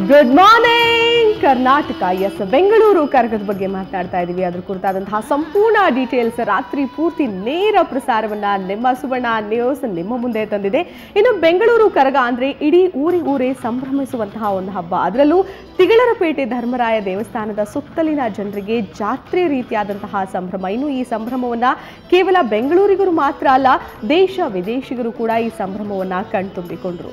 Good morning Karnataka. Yes, Bengaluru ಕರಗದ ಬಗ್ಗೆ ಮಾತನಾಡ್ತಾ ಇದ್ದೀವಿ. ಅದ್ರ ಕುರಿತಾದಂತಹ ಸಂಪೂರ್ಣ ಡೀಟೇಲ್ಸ್ ರಾತ್ರಿ ಪೂರ್ತಿ ನೇರ ಪ್ರಸಾರವನ್ನ ನಿಮ್ಮ ಸುವರ್ಣ ನ್ಯೂಸ್ ನಿಮ್ಮ ಮುಂದೆ ತಂದಿದೆ. ಇನ್ನು ಬೆಂಗಳೂರು ಕರಗ ಅಂದ್ರೆ ಇಡೀ ಊರೇ ಸಂಭ್ರಮಿಸುವಂತಹ ಒಂದು ಹಬ್ಬ. ಅದರಲ್ಲೂ ತಿಗಳರಪೇಟೆ ಧರ್ಮರಾಯ ದೇವಸ್ಥಾನದ ಸುತ್ತಲಿನ ಜನರಿಗೆ ಜಾತ್ರೆ ರೀತಿಯಾದಂತಹ ಸಂಭ್ರಮ. ಇನ್ನು ಈ ಸಂಭ್ರಮವನ್ನ ಕೇವಲ ಬೆಂಗಳೂರಿಗರು ಮಾತ್ರ ಅಲ್ಲ, ದೇಶ ವಿದೇಶಿಗರು ಕೂಡ ಈ ಸಂಭ್ರಮವನ್ನ ಕಣ್ತುಂಬಿಕೊಂಡ್ರು.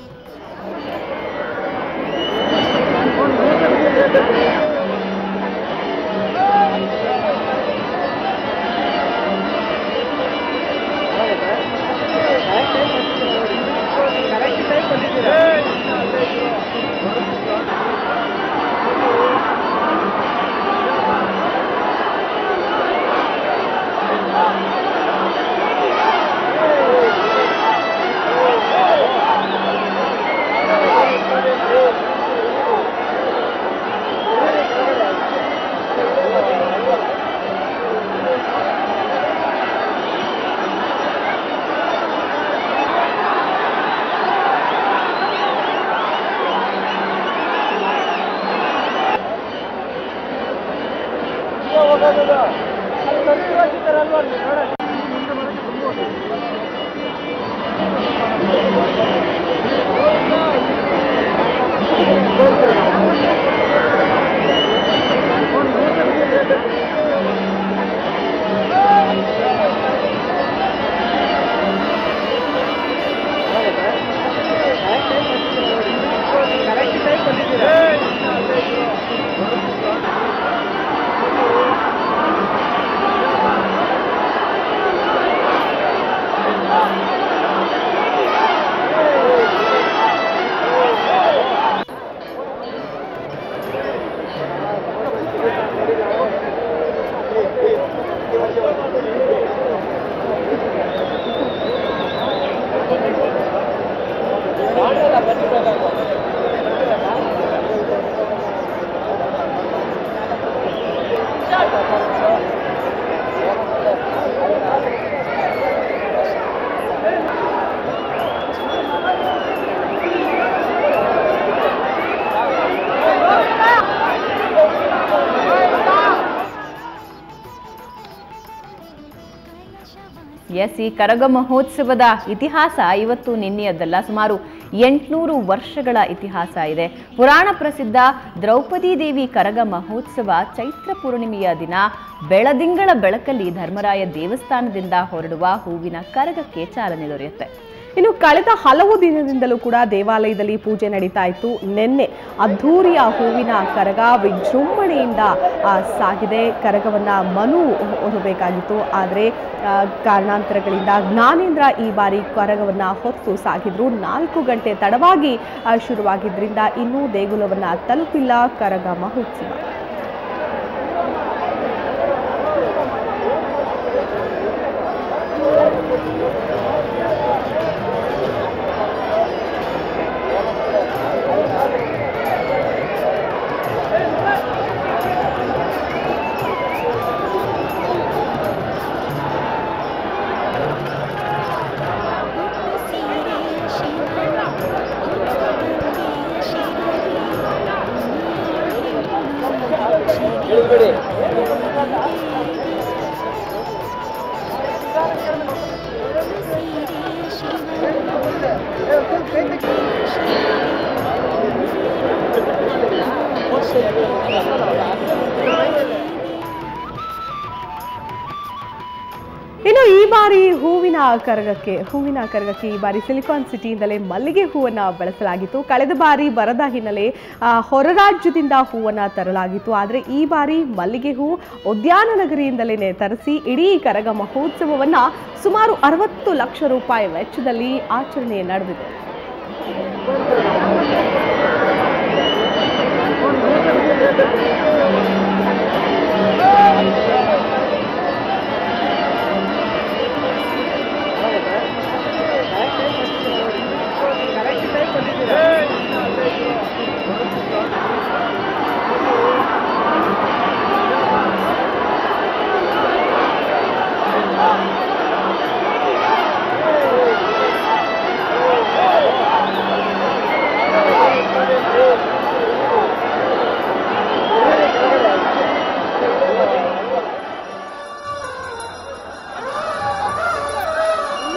ಎಸ್, ಈ ಕರಗ ಮಹೋತ್ಸವದ ಇತಿಹಾಸ ಇವತ್ತು ನಿನ್ನೆಯದ್ದಲ್ಲ. ಸುಮಾರು 800 ವರ್ಷಗಳ ಇತಿಹಾಸ ಇದೆ. ಪುರಾಣ ಪ್ರಸಿದ್ಧ ದ್ರೌಪದಿ ದೇವಿ ಕರಗ ಮಹೋತ್ಸವ ಚೈತ್ರ ಪೂರ್ಣಿಮೆಯ ದಿನ ಬೆಳದಿಂಗಳ ಬೆಳಕಲ್ಲಿ ಧರ್ಮರಾಯ ದೇವಸ್ಥಾನದಿಂದ ಹೊರಡುವ ಹೂವಿನ ಕರಗಕ್ಕೆ ಚಾಲನೆ ದೊರೆಯುತ್ತೆ. ಇನ್ನು ಕಳೆದ ಹಲವು ದಿನದಿಂದಲೂ ಕೂಡ ದೇವಾಲಯದಲ್ಲಿ ಪೂಜೆ ನಡೀತಾ ಇತ್ತು. ನಿನ್ನೆ ಅದ್ಧೂರಿಯ ಹೂವಿನ ಕರಗ ವಿಜೃಂಭಣೆಯಿಂದ ಸಾಗಿದೆ. ಕರಗವನ್ನ ಮನು ಹೊರಬೇಕಾಗಿತ್ತು, ಆದರೆ ಕಾರಣಾಂತರಗಳಿಂದ ಜ್ಞಾನೇಂದ್ರ ಈ ಬಾರಿ ಕರಗವನ್ನ ಹೊತ್ತು ಸಾಗಿದ್ರು. 4 ಗಂಟೆ ತಡವಾಗಿ ಶುರುವಾಗಿದ್ರಿಂದ ಇನ್ನೂ ದೇಗುಲವನ್ನ ತಲುಪಿಲ್ಲ ಕರಗ ಮಹೋತ್ಸವ. ಇನ್ನು ಈ ಬಾರಿ ಹೂವಿನ ಕರಗಕ್ಕೆ ಈ ಬಾರಿ ಸಿಲಿಕಾನ್ ಸಿಟಿಯಿಂದಲೇ ಮಲ್ಲಿಗೆ ಹೂವನ್ನ ಬಳಸಲಾಗಿತ್ತು. ಕಳೆದ ಬಾರಿ ಬರದ ಹಿನ್ನೆಲೆ ಹೊರ ರಾಜ್ಯದಿಂದ ಹೂವನ್ನ ತರಲಾಗಿತ್ತು. ಆದರೆ ಈ ಬಾರಿ ಮಲ್ಲಿಗೆ ಹೂ ಉದ್ಯಾನ ನಗರಿಯಿಂದಲೇ ತರಿಸಿ ಇಡೀ ಕರಗ ಮಹೋತ್ಸವವನ್ನ ಸುಮಾರು 60 ಲಕ್ಷ ರೂಪಾಯಿ ವೆಚ್ಚದಲ್ಲಿ ಆಚರಣೆ ನಡೆದಿದೆ.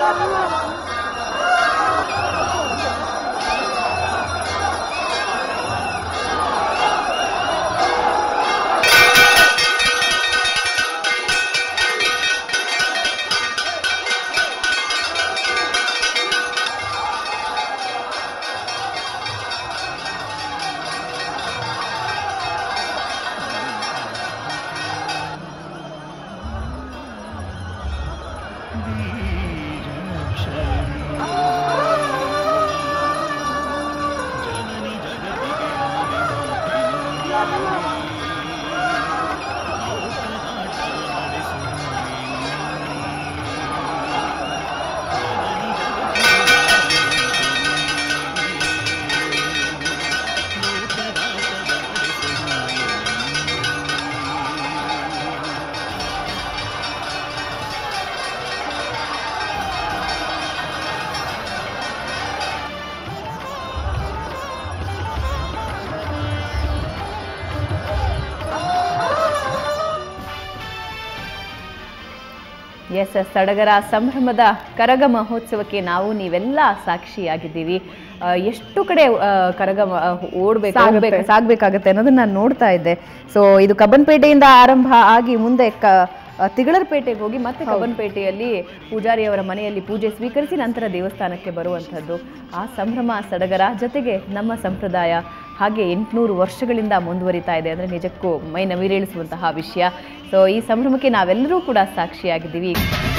ಎಸ್ ಸಡಗರ ಸಂಭ್ರಮದ ಕರಗ ಮಹೋತ್ಸವಕ್ಕೆ ನಾವು ನೀವೆಲ್ಲ ಸಾಕ್ಷಿಯಾಗಿದ್ದೀವಿ. ಎಷ್ಟು ಕಡೆ ಕರಗ ಸಾಗಬೇಕಾಗತ್ತೆ ಅನ್ನೋದನ್ನ ನಾನು ನೋಡ್ತಾ ಇದ್ದೆ. ಸೊ ಇದು ಕಬ್ಬನ್ಪೇಟೆಯಿಂದ ಆರಂಭ ಆಗಿ ಮುಂದೆ ತಿಗಳರ್ಪೇಟೆಗೆ ಹೋಗಿ ಮತ್ತೆ ಕಬ್ಬನ್ಪೇಟೆಯಲ್ಲಿ ಪೂಜಾರಿಯವರ ಮನೆಯಲ್ಲಿ ಪೂಜೆ ಸ್ವೀಕರಿಸಿ ನಂತರ ದೇವಸ್ಥಾನಕ್ಕೆ ಬರುವಂಥದ್ದು. ಆ ಸಂಭ್ರಮ ಸಡಗರ ಜೊತೆಗೆ ನಮ್ಮ ಸಂಪ್ರದಾಯ ಹಾಗೆ 800 ವರ್ಷಗಳಿಂದ ಮುಂದುವರಿತಾ ಇದೆ ಅಂದರೆ ನಿಜಕ್ಕೂ ಮೈ ನವಿರೇಳಿಸುವಂತಹ ವಿಷಯ. ಸೊ ಈ ಸಂಭ್ರಮಕ್ಕೆ ನಾವೆಲ್ಲರೂ ಕೂಡ ಸಾಕ್ಷಿಯಾಗಿದ್ದೀವಿ.